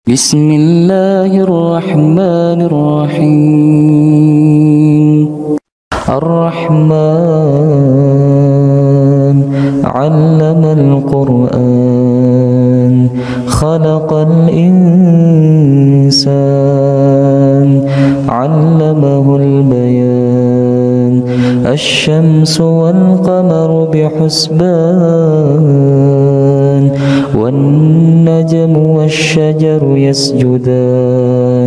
بسم الله الرحمن الرحيم. الرحمن علم القرآن خلق الإنسان علمه البيان الشمس والقمر بحسبان والنجم والشجر يسجدان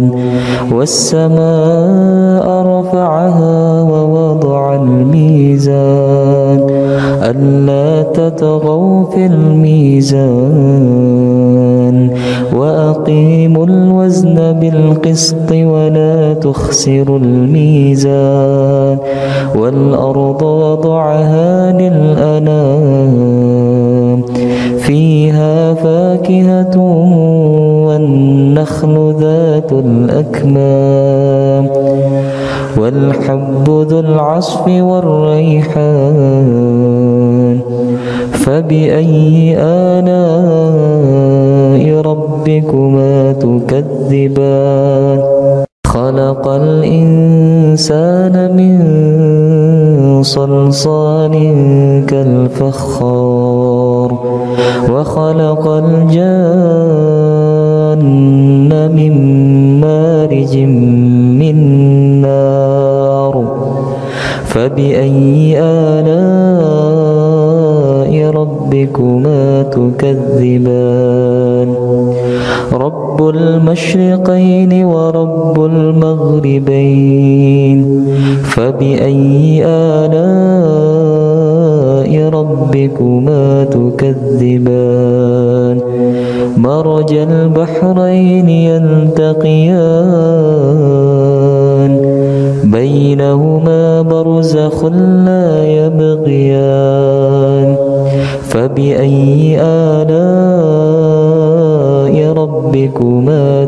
والسماء رفعها ووضع الميزان ألا تطغوا في الميزان وأقيموا الوزن بالقسط ولا تخسروا الميزان والأرض وضعها للأنام فيها فاكهة والنخل ذات الأكمام والحب ذو العصف والريحان فبأي آلاء ربكما تكذبان خلق الإنسان من صلصال كالفخار وخلق الجان من مارج من نار فبأي آلاء ربكما تكذبان رب المشرقين ورب المغربين فبأي آلاء ربكما تكذبان مرج البحرين يلتقيان بينهما برزخ لا يبغيان فبأي آلاء ربكما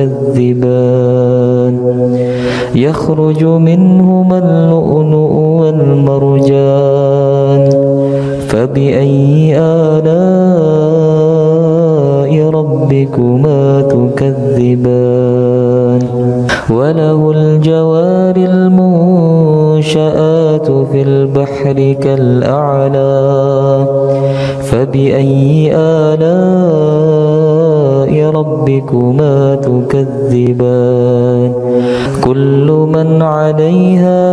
تكذبان يخرج منهما اللؤلؤ والمرجان فبأي آلاء ربكما تكذبان وله الجوار المنشآت في البحر كالأعلام فبأي آلاء ربكما تكذبان كل من عليها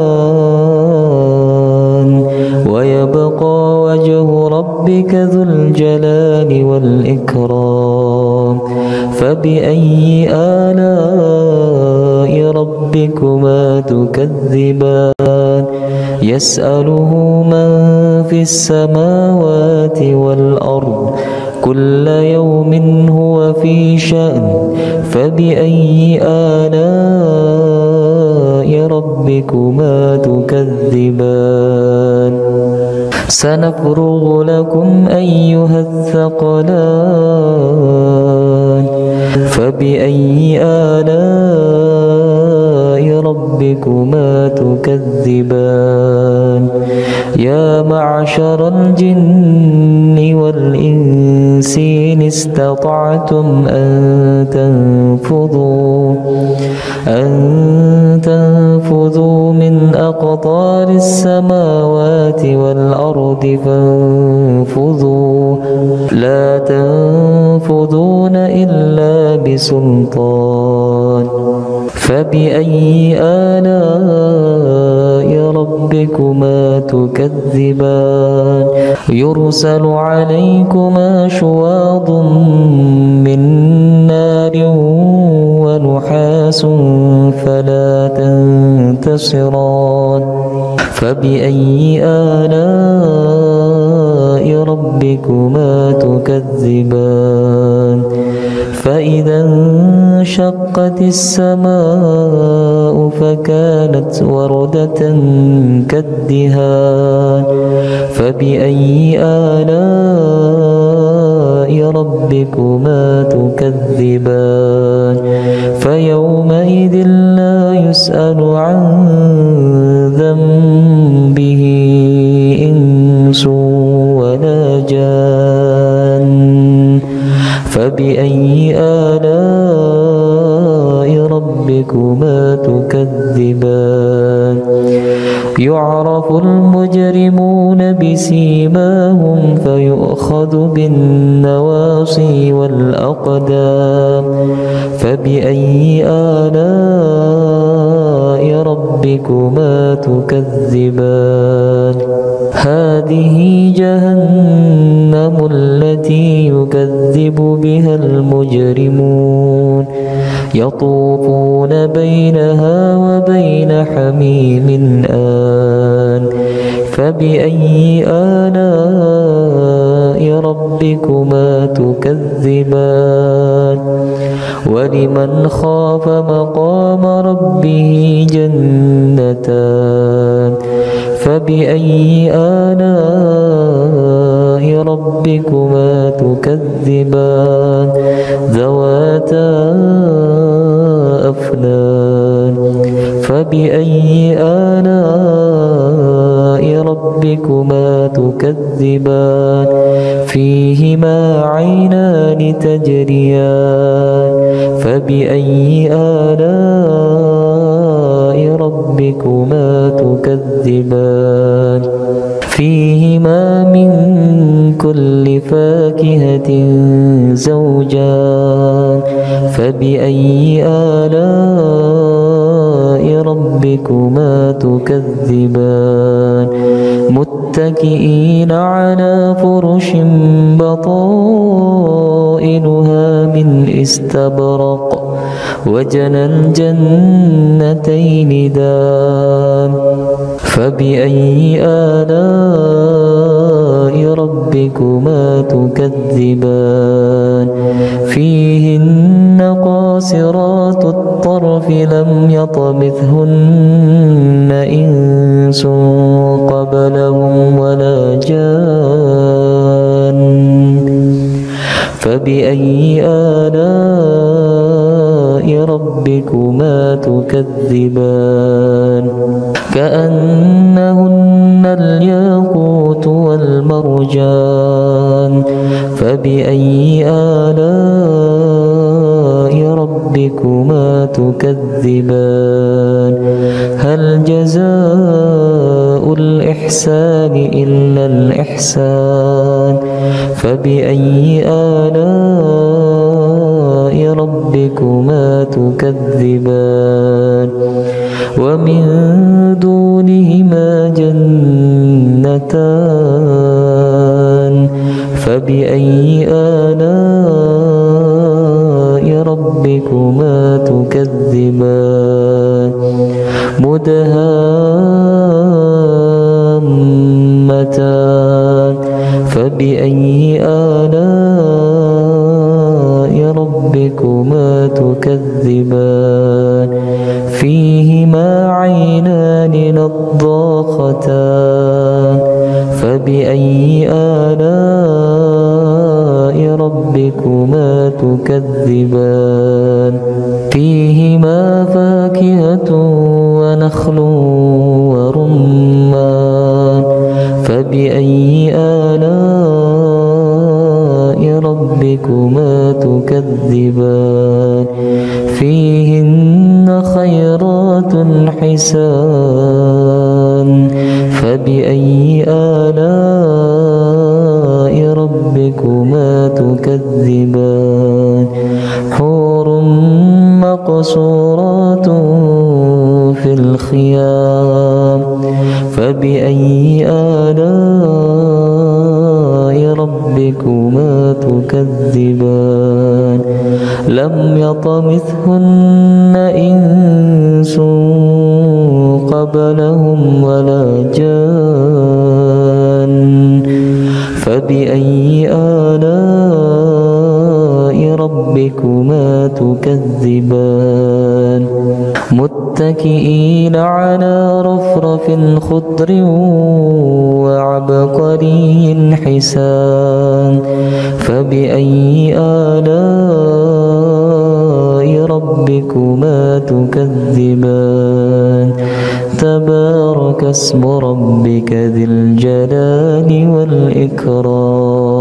فان ويبقى وجه ربك ذو الجلال والإكرام فبأي آلاء ربكما تكذبان يسأله من في السماوات والأرض كل يوم هو في شأن فبأي آلاء ربكما تكذبان سنفرغ لكم أيها الثقلان فبأي آلاء ربكما تكذبان يا معشر الجن والإنس إن استطعتم أن تنفذوا من أقطار السماوات والأرض فانفذوا لا تنفذون إلا بسلطان فبأي آلاء ربكما تكذبان يرسل عليكما شواظ من نار ونحاس فلا تنتصران فبأي آلاء ربكما تكذبان فإذا انشقت السماء فكانت وردة كالدهان فبأي آلاء ربكما تكذبان فيومئذ لا يسأل عن ذنبه إنس ولا جان فبأي آلاء ربكما تكذبان يعرف المجرمون بسيماهم فيؤخذ بالنواصي والأقدام فبأي آلاء ربكما تكذبان هذه جهنم التي يكذب بها المجرمون يطوفون بينها وبين حميم آن فبأي آلاء ربكما تكذبان ولمن خاف مقام ربه جنتان فبأي آلاء ربكما تكذبان ذواتا أفنان فبأي آلاء ربكما تكذبان فيهما عينان تجريان فبأي آلاء ربكما تكذبان فيهما من كل فاكهة زوجان فبأي آلاء ربكما تكذبان متكئين على فرش بطائنها من استبرق وجنى الجنتين دان فبأي آلاء ربكما تكذبان فيهن قاصرات الطرف لم يطمثهن إنس قبلهم ولا جان فبأي آلاء ربكما تكذبان كأنهن الياقوت والمرجان فبأي آلاء ربكما تكذبان هل جزاء الإحسان إلا الإحسان فبأي آلاء ربكما تكذبان ومن دونهما جنتان فبأي آلاء ربكما تكذبان مدهامتان فبأي آلاء ربكما تكذبان فيهما عينان نضاختان فبأي آلاء ربكما تكذبان فيهما فاكهة ونخل ورمان فبأي آلاء ربكما تكذبان فيهن خيرات حسان فبأي آلاء ربكما تكذبان حور مقصورات في الخيام فبأي آلاء ربكما تكذبان لم يطمثهن إنس قبلهم ولا جان فبأي آلاء ربكما تكذبان متكئين على رفرف خضر وعبقري حسان فبأي آلاء ربكما تكذبان تبارك اسم ربك ذي الجلال والإكرام